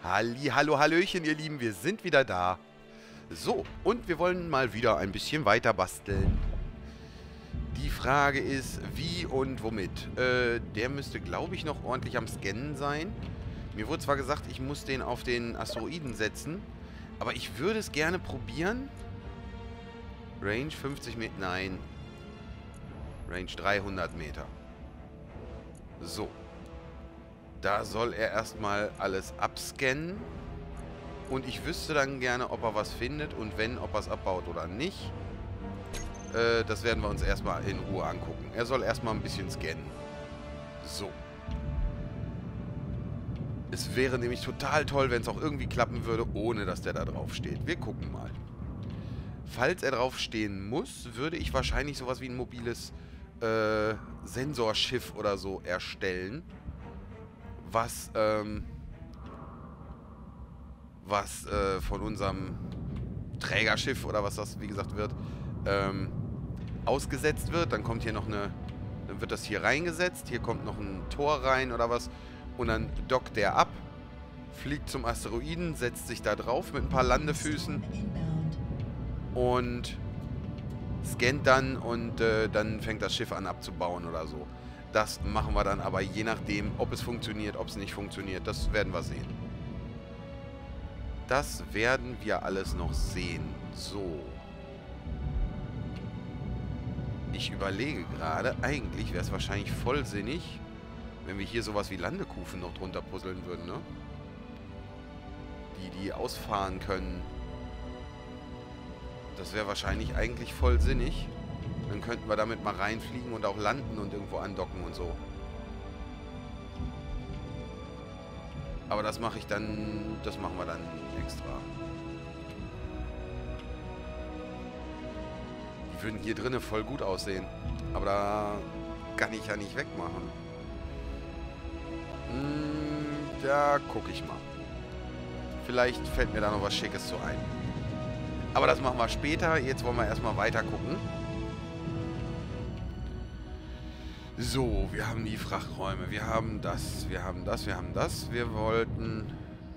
Halli, hallo, hallöchen, ihr Lieben, wir sind wieder da. So, und wir wollen mal wieder ein bisschen weiter basteln. Die Frage ist, wie und womit. Der müsste, glaube ich, noch ordentlich am Scannen sein. Mir wurde zwar gesagt, ich muss den auf den Asteroiden setzen, aber ich würde es gerne probieren. Range 50 Meter, nein. Range 300 Meter. So. Da soll er erstmal alles abscannen. Und ich wüsste dann gerne, ob er was findet und wenn, ob er es abbaut oder nicht. Das werden wir uns erstmal in Ruhe angucken. Er soll erstmal ein bisschen scannen. So. Es wäre nämlich total toll, wenn es auch irgendwie klappen würde, ohne dass der da drauf steht. Wir gucken mal. Falls er drauf stehen muss, würde ich wahrscheinlich sowas wie ein mobiles Sensorschiff oder so erstellen. Was von unserem Trägerschiff oder was das, wie gesagt, wird, ausgesetzt wird. Dann kommt hier noch eine, dann wird das hier reingesetzt. Hier kommt noch ein Tor rein oder was. Und dann dockt der ab, fliegt zum Asteroiden, setzt sich da drauf mit ein paar Landefüßen und scannt dann und dann fängt das Schiff an abzubauen oder so. Das machen wir dann aber je nachdem, ob es funktioniert, ob es nicht funktioniert. Das werden wir sehen. Das werden wir alles noch sehen. So. Ich überlege gerade, eigentlich wäre es wahrscheinlich vollsinnig, wenn wir hier sowas wie Landekufen noch drunter puzzeln würden, ne? Die ausfahren können. Das wäre wahrscheinlich eigentlich voll sinnig. Dann könnten wir damit mal reinfliegen und auch landen und irgendwo andocken und so. Aber das mache ich dann, das machen wir dann extra. Die würden hier drinnen voll gut aussehen. Aber da kann ich ja nicht wegmachen. Da gucke ich mal. Vielleicht fällt mir da noch was Schickes zu ein. Aber das machen wir später. Jetzt wollen wir erstmal weiter gucken. So, wir haben die Frachträume. Wir haben das, wir haben das, wir haben das. Wir wollten...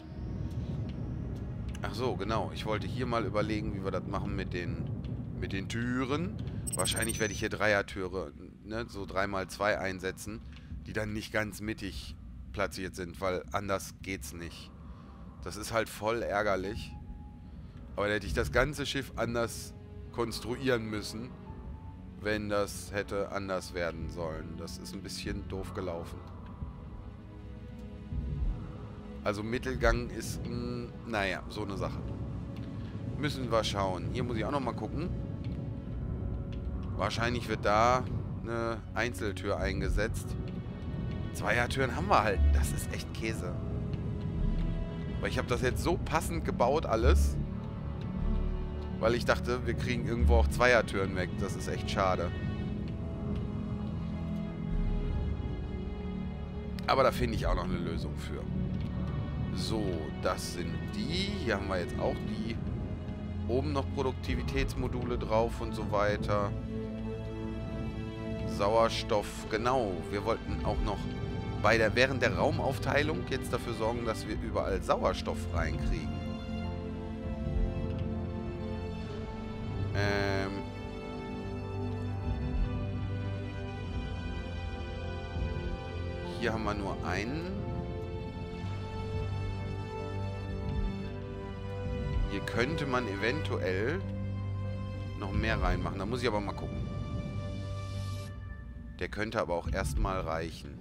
Ach so, genau. Ich wollte hier mal überlegen, wie wir das machen mit den Türen. Wahrscheinlich werde ich hier Dreiertüre, ne, so 3x2 einsetzen, die dann nicht ganz mittig platziert sind, weil anders geht's nicht. Das ist halt voll ärgerlich. Aber da hätte ich das ganze Schiff anders konstruieren müssen, wenn das hätte anders werden sollen. Das ist ein bisschen doof gelaufen. Also Mittelgang ist, naja, so eine Sache. Müssen wir schauen. Hier muss ich auch nochmal gucken. Wahrscheinlich wird da eine Einzeltür eingesetzt. Zweiertüren haben wir halt. Das ist echt Käse. Weil ich habe das jetzt so passend gebaut alles. Weil ich dachte, wir kriegen irgendwo auch Zweiertüren weg. Das ist echt schade. Aber da finde ich auch noch eine Lösung für. So, das sind die. Hier haben wir jetzt auch die. Oben noch Produktivitätsmodule drauf und so weiter. Sauerstoff, genau. Wir wollten auch noch während der Raumaufteilung jetzt dafür sorgen, dass wir überall Sauerstoff reinkriegen. Hier haben wir nur einen. Hier könnte man eventuell noch mehr reinmachen. Da muss ich aber mal gucken. Der könnte aber auch erstmal reichen.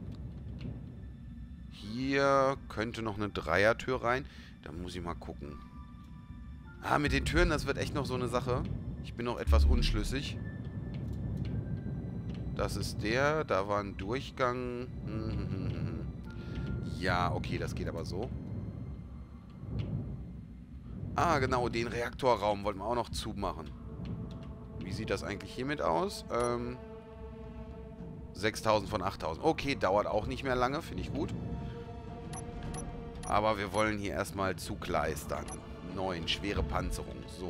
Hier könnte noch eine Dreiertür rein. Da muss ich mal gucken. Ah, mit den Türen, das wird echt noch so eine Sache. Ich bin noch etwas unschlüssig. Das ist der. Da war ein Durchgang. Ja, okay, das geht aber so. Ah, genau, den Reaktorraum wollten wir auch noch zumachen. Wie sieht das eigentlich hiermit aus? 6000 von 8000. Okay, dauert auch nicht mehr lange, finde ich gut. Aber wir wollen hier erstmal zugleistern. 9, schwere Panzerung. So.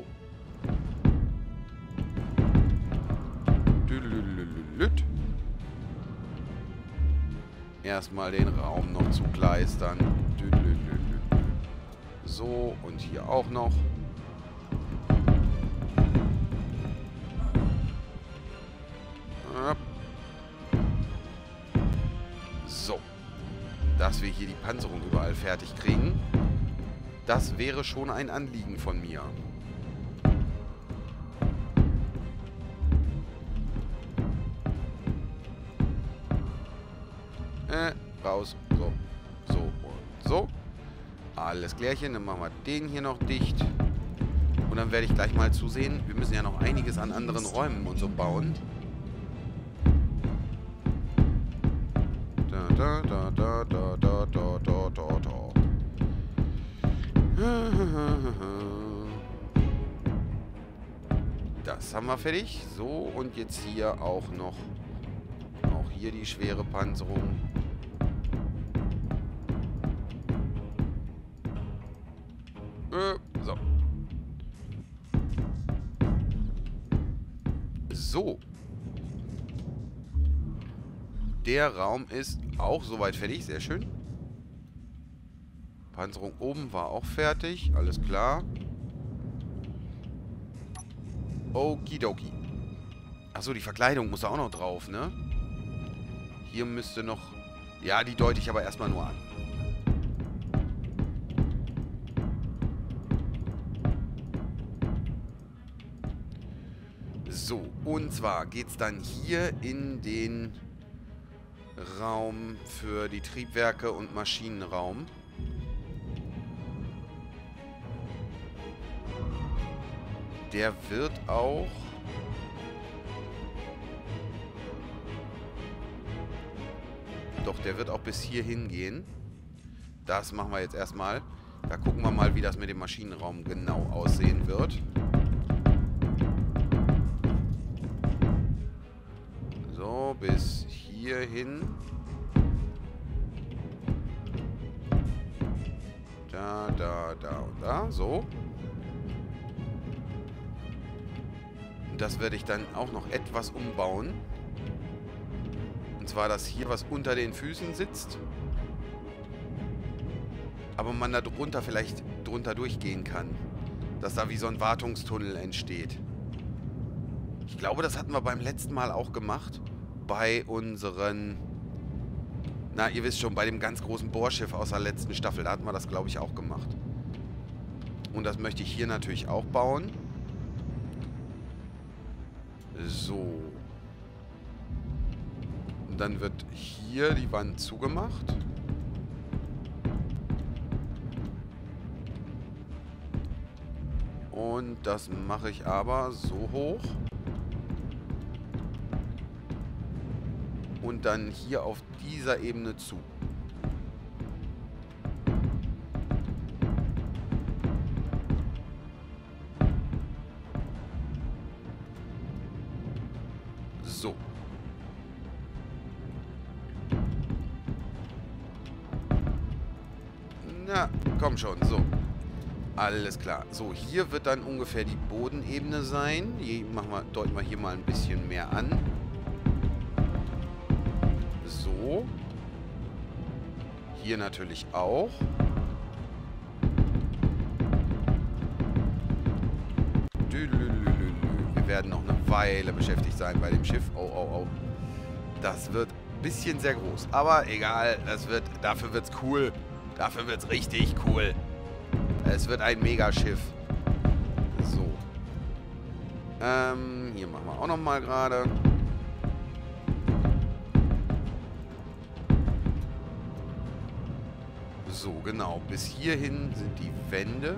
Erstmal den Raum noch zugleistern. So, und hier auch noch. So. Dass wir hier die Panzerung überall fertig kriegen. Das wäre schon ein Anliegen von mir. Raus. So. So und so. Alles klärchen. Dann machen wir den hier noch dicht. Und dann werde ich gleich mal zusehen. Wir müssen ja noch einiges an anderen Räumen und so bauen. Da, da, da, da, da, da, da, da, da. Das haben wir fertig. So, und jetzt hier auch noch. Auch hier die schwere Panzerung. So. So. Der Raum ist auch soweit fertig. Sehr schön. Panzerung oben war auch fertig. Alles klar. Okidoki. Achso, die Verkleidung muss auch noch drauf, ne? Hier müsste noch... Ja, die deute ich aber erstmal nur an. So, und zwar geht es dann hier in den Raum für die Triebwerke und Maschinenraum. Der wird auch... Doch, der wird auch bis hierhin gehen. Das machen wir jetzt erstmal. Da gucken wir mal, wie das mit dem Maschinenraum genau aussehen wird. So, bis hierhin. Da, da, da und da. So. Und das werde ich dann auch noch etwas umbauen. Und zwar, dass hier was unter den Füßen sitzt. Aber man da drunter vielleicht drunter durchgehen kann. Dass da wie so ein Wartungstunnel entsteht. Ich glaube, das hatten wir beim letzten Mal auch gemacht. Bei unseren... Na, ihr wisst schon, bei dem ganz großen Bohrschiff aus der letzten Staffel. Da hatten wir das, glaube ich, auch gemacht. Und das möchte ich hier natürlich auch bauen. So. Und dann wird hier die Wand zugemacht. Und das mache ich aber so hoch. Und dann hier auf dieser Ebene zu. So. Na, komm schon, so. Alles klar. So, hier wird dann ungefähr die Bodenebene sein. Hier deuten wir hier mal ein bisschen mehr an. So. Hier natürlich auch. Wir werden noch eine Weile beschäftigt sein bei dem Schiff. Oh, oh, oh. Das wird ein bisschen sehr groß. Aber egal, dafür wird's cool. Dafür wird's richtig cool. Es wird ein Megaschiff. So. Hier machen wir auch nochmal gerade. So, genau. Bis hierhin sind die Wände.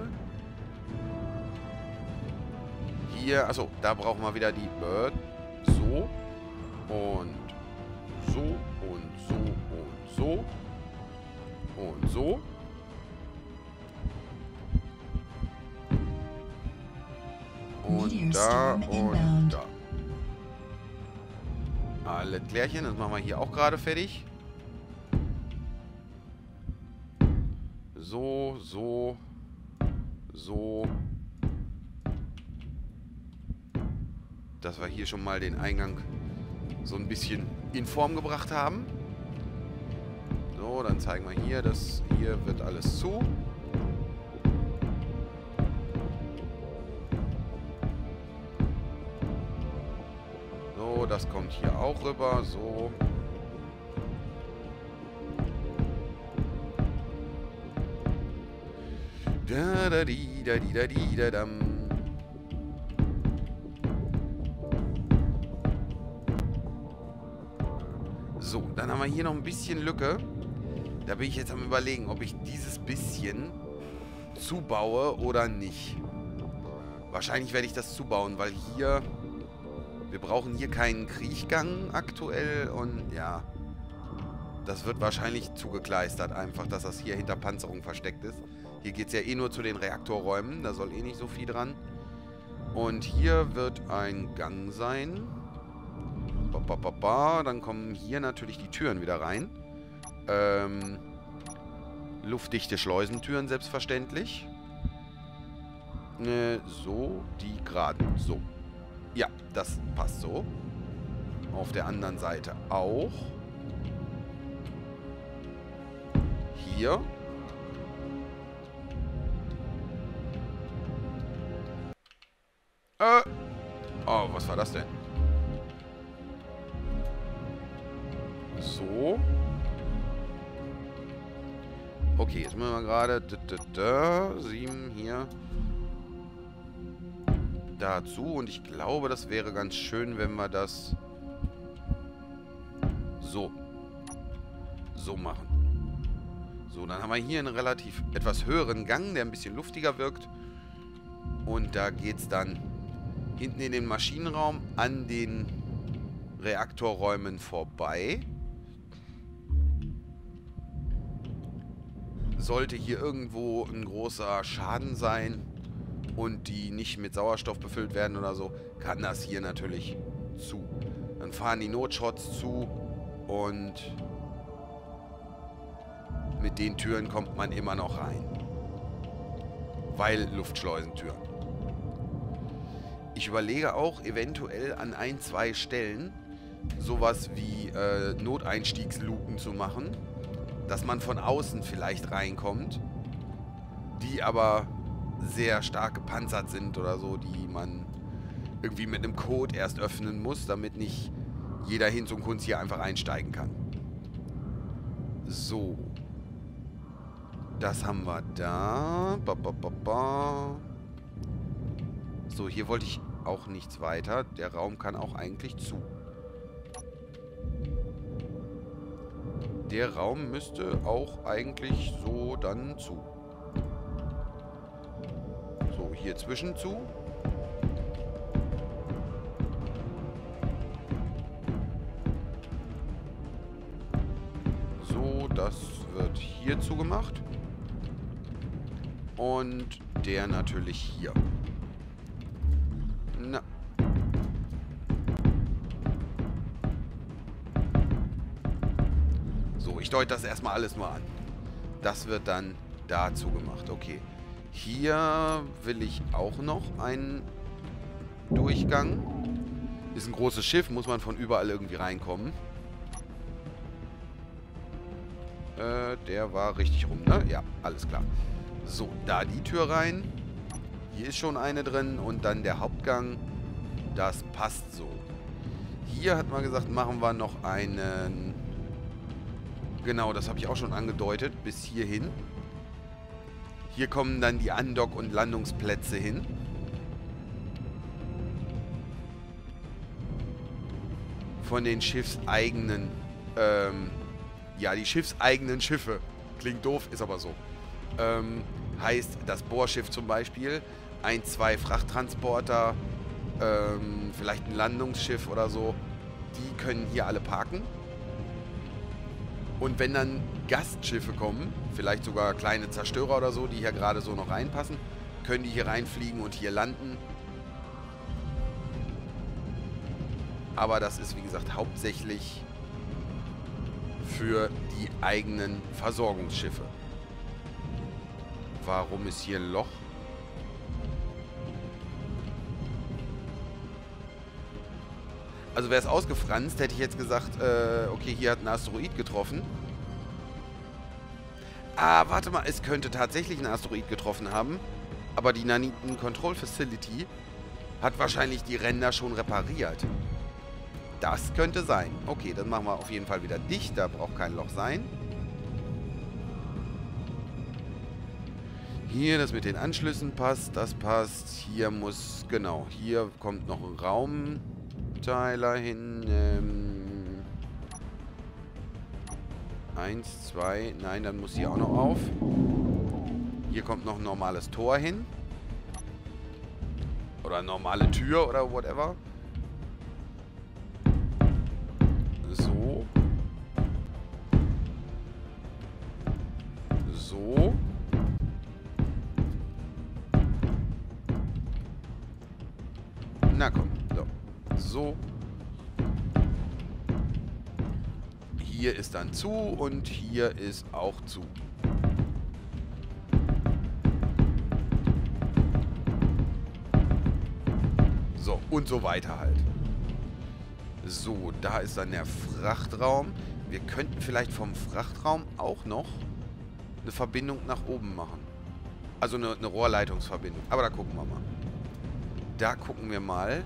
Hier, achso, da brauchen wir wieder die Bird. So. Und so. Und so. Und so. Und so. Und da und da. Alle Klärchen, das machen wir hier auch gerade fertig. So, so, so. Dass wir hier schon mal den Eingang so ein bisschen in Form gebracht haben. So, dann zeigen wir hier, dass hier wird alles zu. das kommt hier auch rüber. So. Da da di da di da di da dam. So, dann haben wir hier noch ein bisschen Lücke. Da bin ich jetzt am Überlegen, ob ich dieses bisschen zubaue oder nicht. Wahrscheinlich werde ich das zubauen, weil hier... Wir brauchen hier keinen Kriechgang aktuell und ja... Das wird wahrscheinlich zugekleistert einfach, dass das hier hinter Panzerung versteckt ist. Hier geht es ja eh nur zu den Reaktorräumen, da soll eh nicht so viel dran. Und hier wird ein Gang sein. Dann kommen hier natürlich die Türen wieder rein. Luftdichte Schleusentüren selbstverständlich. So, die geraden. So. Ja, das passt so. Auf der anderen Seite auch. Hier. Oh, was war das denn? So. Okay, jetzt müssen wir gerade 7 hier dazu. Und ich glaube, das wäre ganz schön, wenn wir das so machen. So, dann haben wir hier einen relativ etwas höheren Gang, der ein bisschen luftiger wirkt. Und da geht es dann hinten in den Maschinenraum an den Reaktorräumen vorbei. Sollte hier irgendwo ein großer Schaden sein und die nicht mit Sauerstoff befüllt werden oder so, kann das hier natürlich zu. Dann fahren die Notschrotts zu und mit den Türen kommt man immer noch rein. Weil Luftschleusentüren. Ich überlege auch eventuell an 1, 2 Stellen sowas wie Noteinstiegsluken zu machen, dass man von außen vielleicht reinkommt, die aber sehr stark gepanzert sind oder so, die man irgendwie mit einem Code erst öffnen muss, damit nicht jeder Hinz und Kunz hier einfach einsteigen kann. So. Das haben wir da. So, hier wollte ich auch nichts weiter. Der Raum kann auch eigentlich zu. Der Raum müsste auch eigentlich so dann zu. So, hier zwischen zu. So, das wird hier zugemacht. Und der natürlich hier. Na. So, ich deute das erstmal alles nur an. Das wird dann da zugemacht. Okay. Hier will ich auch noch einen Durchgang. Ist ein großes Schiff, muss man von überall irgendwie reinkommen. Der war richtig rum, ne? Ja, alles klar. So, da die Tür rein. Hier ist schon eine drin und dann der Hauptgang. Das passt so. Hier hat man gesagt, machen wir noch einen... Genau, das habe ich auch schon angedeutet. Bis hierhin. Hier kommen dann die Andock- und Landungsplätze hin. Von den schiffseigenen... ja, die schiffseigenen Schiffe. Klingt doof, ist aber so. Heißt das Bohrschiff zum Beispiel, 1, 2 Frachttransporter, vielleicht ein Landungsschiff oder so, die können hier alle parken. Und wenn dann Gastschiffe kommen, vielleicht sogar kleine Zerstörer oder so, die hier gerade so noch reinpassen, können die hier reinfliegen und hier landen. Aber das ist, wie gesagt, hauptsächlich für die eigenen Versorgungsschiffe. Warum ist hier ein Loch? Also wäre es ausgefranst, hätte ich jetzt gesagt, okay, hier hat ein Asteroid getroffen. Ah, warte mal, es könnte tatsächlich ein Asteroid getroffen haben. Aber die Naniten Control Facility hat wahrscheinlich die Ränder schon repariert. Das könnte sein. Okay, dann machen wir auf jeden Fall wieder dicht. Da braucht kein Loch sein. Hier, das mit den Anschlüssen passt. Das passt. Hier muss, genau, hier kommt noch ein Raumteiler hin. 1, 2, nein, dann muss hier auch noch auf. Hier kommt noch ein normales Tor hin. Oder eine normale Tür oder whatever. So. So. Na komm. So. So. Hier ist dann zu und hier ist auch zu. So, und so weiter halt. So, da ist dann der Frachtraum. Wir könnten vielleicht vom Frachtraum auch noch eine Verbindung nach oben machen. Also eine Rohrleitungsverbindung. Aber da gucken wir mal. Da gucken wir mal.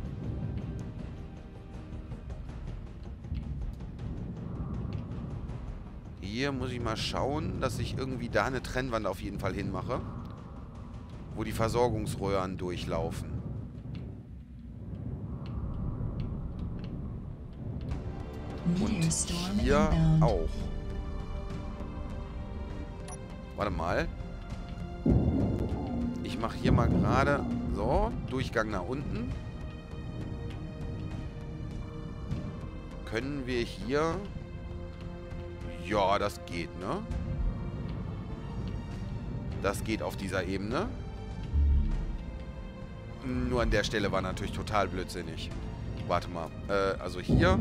Hier muss ich mal schauen, dass ich irgendwie da eine Trennwand auf jeden Fall hinmache. Wo die Versorgungsröhren durchlaufen. Und hier auch. Warte mal. Ich mache hier mal gerade so, Durchgang nach unten. Können wir hier... Ja, das geht, ne? Das geht auf dieser Ebene. Nur an der Stelle war natürlich total blödsinnig. Warte mal. Also hier.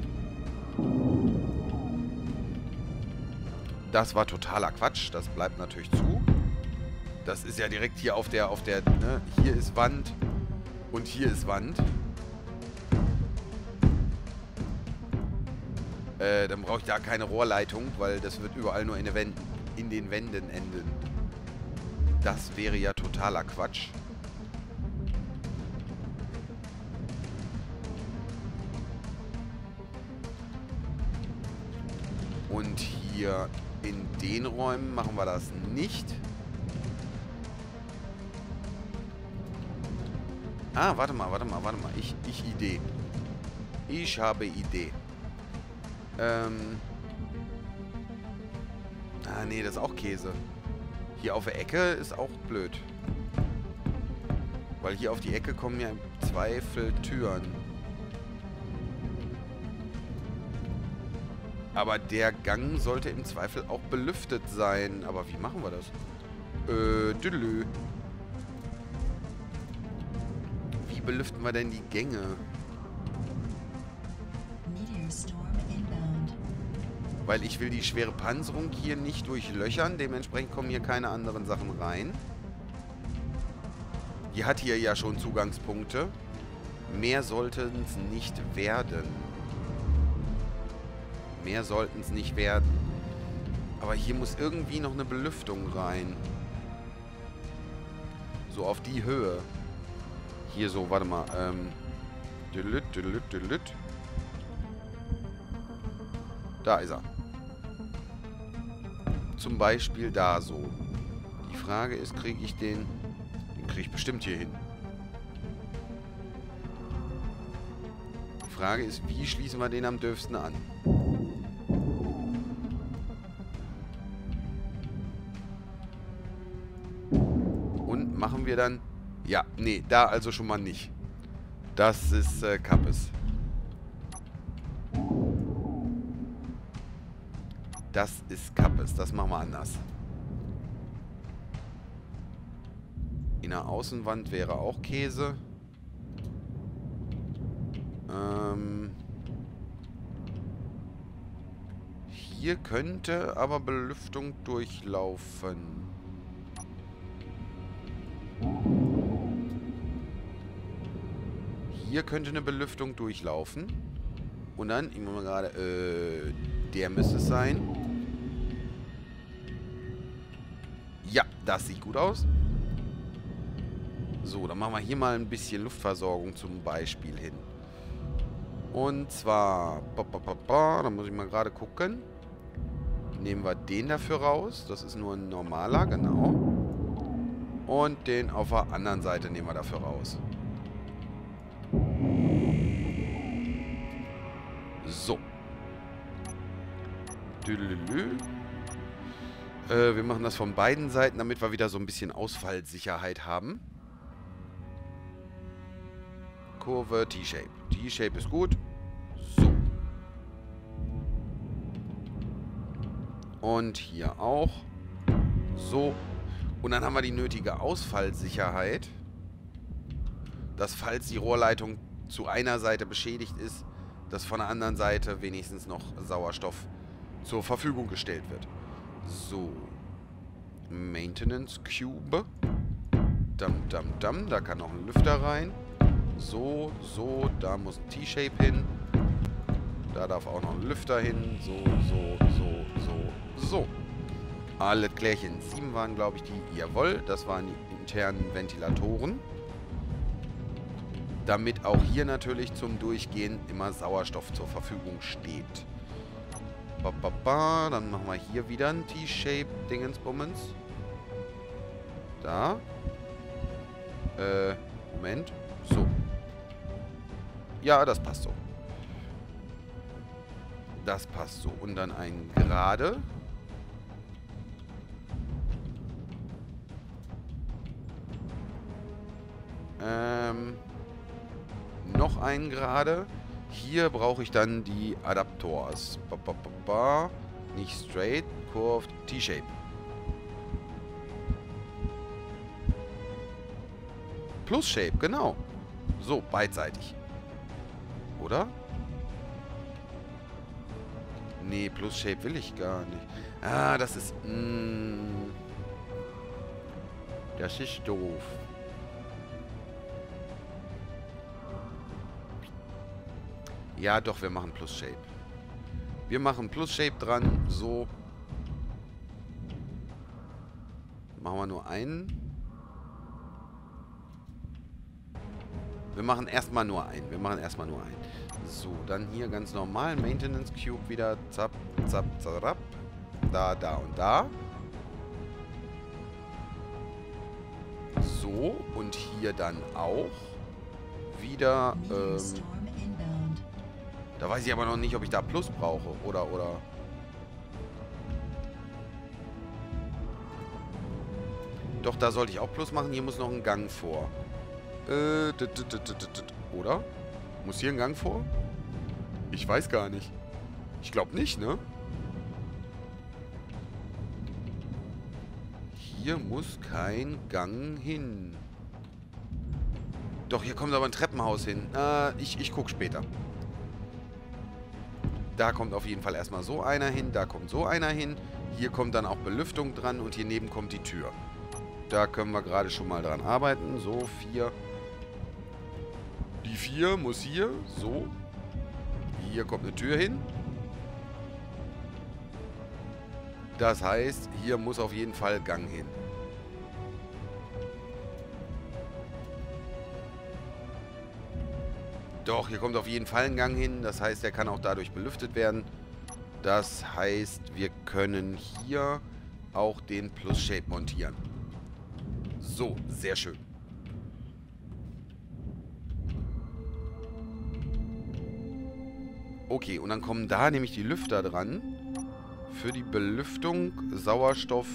Das war totaler Quatsch. Das bleibt natürlich zu. Das ist ja direkt hier auf der, ne? Hier ist Wand. Und hier ist Wand. Dann brauche ich da keine Rohrleitung, weil das wird überall nur in den Wänden enden. Das wäre ja totaler Quatsch. Und hier in den Räumen machen wir das nicht. Ah, warte mal. Idee. Ich habe Idee. Nee, das ist auch Käse. Hier auf der Ecke ist auch blöd. Weil hier auf die Ecke kommen ja im Zweifel Türen. Aber der Gang sollte im Zweifel auch belüftet sein. Aber wie machen wir das? Düdelü. Wie belüften wir denn die Gänge? Weil ich will die schwere Panzerung hier nicht durchlöchern. Dementsprechend kommen hier keine anderen Sachen rein. Die hat hier ja schon Zugangspunkte. Mehr sollten es nicht werden. Mehr sollten es nicht werden. Aber hier muss irgendwie noch eine Belüftung rein. So auf die Höhe. Hier so, warte mal. Da ist er. Zum Beispiel da so. Die Frage ist, kriege ich den... Den kriege ich bestimmt hier hin. Die Frage ist, wie schließen wir den am dürfsten an? Und machen wir dann... Ja, nee, da also schon mal nicht. Das ist Kappes. Das ist Kappes. Das machen wir anders. In der Außenwand wäre auch Käse. Hier könnte aber Belüftung durchlaufen. Hier könnte eine Belüftung durchlaufen. Und dann, ich muss mal gerade, der müsste es sein. Ja, das sieht gut aus. So, dann machen wir hier mal ein bisschen Luftversorgung zum Beispiel hin. Und zwar, da muss ich mal gerade gucken. Nehmen wir den dafür raus. Das ist nur ein normaler, genau. Und den auf der anderen Seite nehmen wir dafür raus. So. Wir machen das von beiden Seiten, damit wir wieder so ein bisschen Ausfallsicherheit haben. Kurve, T-Shape. T-Shape ist gut. So. Und hier auch. So. Und dann haben wir die nötige Ausfallsicherheit, dass falls die Rohrleitung zu einer Seite beschädigt ist, dass von der anderen Seite wenigstens noch Sauerstoff zur Verfügung gestellt wird. So. Maintenance Cube. Da kann noch ein Lüfter rein. So, so, da muss ein T-Shape hin. Da darf auch noch ein Lüfter hin. So. Alle Klärchen. 7 waren, glaube ich, die. Jawohl, das waren die internen Ventilatoren. Damit auch hier natürlich zum Durchgehen immer Sauerstoff zur Verfügung steht. Dann machen wir hier wieder ein T-Shape-Dingensbummens. Da. Moment. So. Ja, das passt so. Das passt so. Und dann ein gerade. Noch einen gerade. Hier brauche ich dann die Adaptors. Nicht straight, curved, T-Shape. Plus Shape, genau. So, beidseitig. Oder? Nee, Plus Shape will ich gar nicht. Ah, das ist... das ist doof. Ja, doch, wir machen Plus Shape. Wir machen Plus Shape dran. So. Machen wir nur einen. Wir machen erstmal nur einen. So, dann hier ganz normal. Maintenance Cube wieder. Zap, zap, zap. Da, da und da. So, und hier dann auch. Wieder, da weiß ich aber noch nicht, ob ich da Plus brauche. Oder. Doch, da sollte ich auch Plus machen. Hier muss noch ein Gang vor. Oder? Muss hier ein Gang vor? Ich weiß gar nicht. Ich glaube nicht, ne? Hier muss kein Gang hin. Doch, hier kommt aber ein Treppenhaus hin. Ich gucke später. Da kommt auf jeden Fall erstmal so einer hin. Da kommt so einer hin. Hier kommt dann auch Belüftung dran. Und hier neben kommt die Tür. Da können wir gerade schon mal dran arbeiten. So, 4. Die 4 muss hier. So. Hier kommt eine Tür hin. Das heißt, hier muss auf jeden Fall Gang hin. Doch, hier kommt auf jeden Fall ein Gang hin. Das heißt, der kann auch dadurch belüftet werden. Das heißt, wir können hier auch den Plus-Shape montieren. So, sehr schön. Okay, und dann kommen da nämlich die Lüfter dran. Für die Belüftung, Sauerstoff.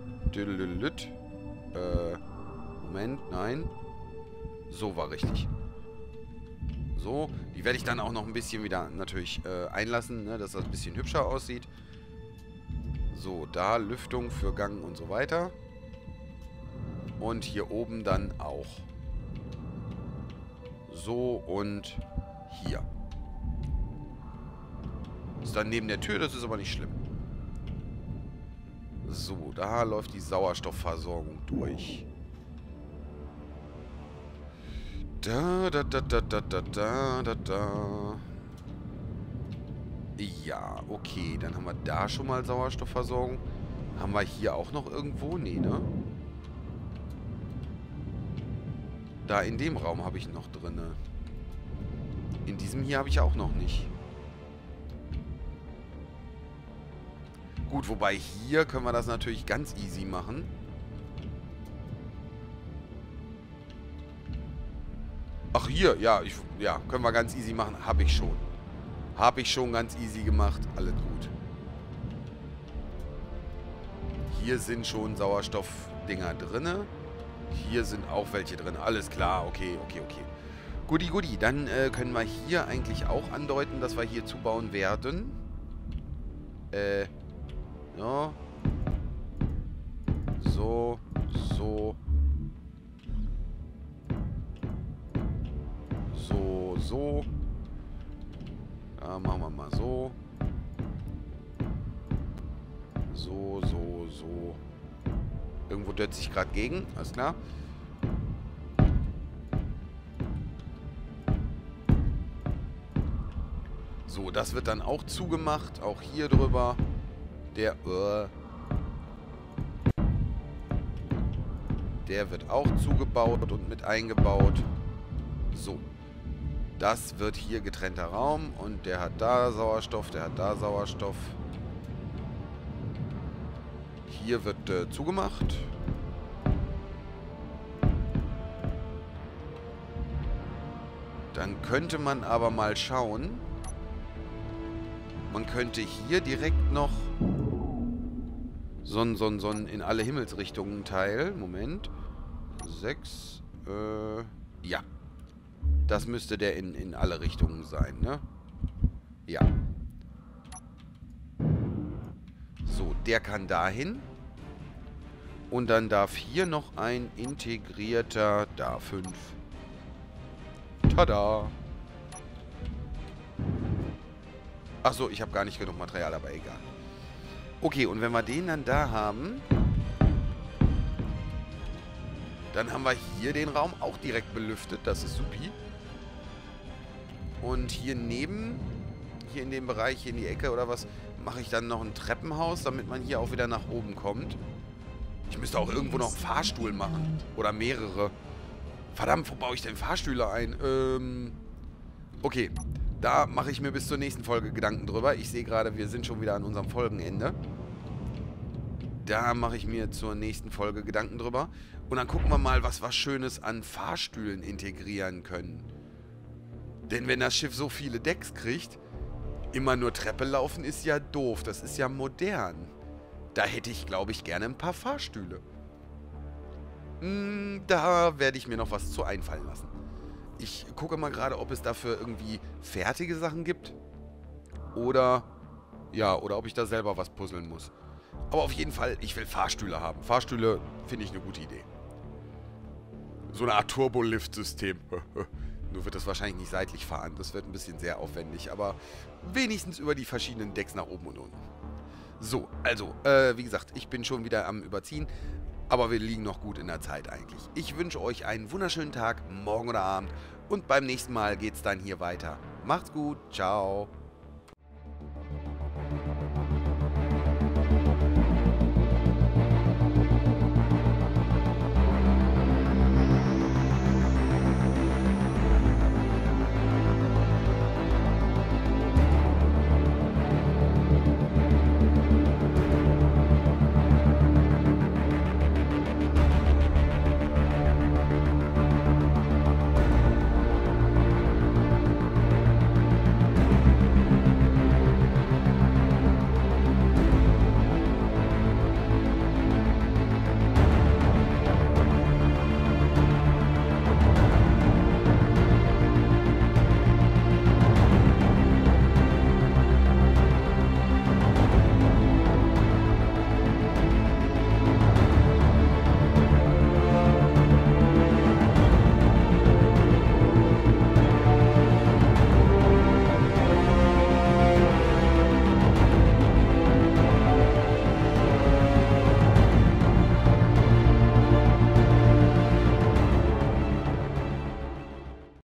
Moment, nein. So war richtig. So, die werde ich dann auch noch ein bisschen wieder natürlich einlassen, ne, dass das ein bisschen hübscher aussieht. So, da Lüftung für Gang und so weiter. Und hier oben dann auch. So und hier. Ist dann neben der Tür, das ist aber nicht schlimm. So, da läuft die Sauerstoffversorgung durch. Da. Ja, okay. Dann haben wir da schon mal Sauerstoffversorgung. Haben wir hier auch noch irgendwo? Nee, ne? Da in dem Raum habe ich noch drinne. In diesem hier habe ich auch noch nicht. Gut, wobei hier können wir das natürlich ganz easy machen. Ach, hier, ja, können wir ganz easy machen. Habe ich schon. Habe ich schon ganz easy gemacht. Alles gut. Hier sind schon Sauerstoffdinger drinne. Hier sind auch welche drin. Alles klar, okay. Guti. Dann können wir hier eigentlich auch andeuten, dass wir hier zubauen werden. Ja. So. Ja, machen wir mal so. So. Irgendwo dört sich gerade gegen. Alles klar. So, das wird dann auch zugemacht. Auch hier drüber. Der wird auch zugebaut und mit eingebaut. So. Das wird hier getrennter Raum. Und der hat da Sauerstoff, der hat da Sauerstoff. Hier wird zugemacht. Dann könnte man aber mal schauen. Man könnte hier direkt noch so ein in alle Himmelsrichtungen Teil. Moment. 6. Ja. Das müsste der in alle Richtungen sein, ne? Ja. So, der kann dahin. Und dann darf hier noch ein integrierter, da 5. Tada! Achso, ich habe gar nicht genug Material, aber egal. Okay, und wenn wir den dann da haben, dann haben wir hier den Raum auch direkt belüftet. Das ist supi. Und hier neben, hier in dem Bereich, hier in die Ecke oder was, mache ich dann noch ein Treppenhaus, damit man hier auch wieder nach oben kommt. Ich müsste auch irgendwo noch einen Fahrstuhl machen. Oder mehrere. Verdammt, wo baue ich denn Fahrstühle ein? Okay. Da mache ich mir bis zur nächsten Folge Gedanken drüber. Ich sehe gerade, wir sind schon wieder an unserem Folgenende. Da mache ich mir zur nächsten Folge Gedanken drüber. Und dann gucken wir mal, was wir Schönes an Fahrstühlen integrieren können. Denn wenn das Schiff so viele Decks kriegt, immer nur Treppe laufen ist ja doof. Das ist ja modern. Da hätte ich, glaube ich, gerne ein paar Fahrstühle. Da werde ich mir noch was zu einfallen lassen. Ich gucke mal gerade, ob es dafür irgendwie fertige Sachen gibt. Oder ob ich da selber was puzzeln muss. Aber auf jeden Fall, ich will Fahrstühle haben. Fahrstühle finde ich eine gute Idee. So eine Art Turbolift-System. Nur wird das wahrscheinlich nicht seitlich fahren. Das wird ein bisschen sehr aufwendig. Aber wenigstens über die verschiedenen Decks nach oben und unten. So, also, wie gesagt, ich bin schon wieder am Überziehen. Aber wir liegen noch gut in der Zeit eigentlich. Ich wünsche euch einen wunderschönen Tag, morgen oder Abend. Und beim nächsten Mal geht's dann hier weiter. Macht's gut, ciao.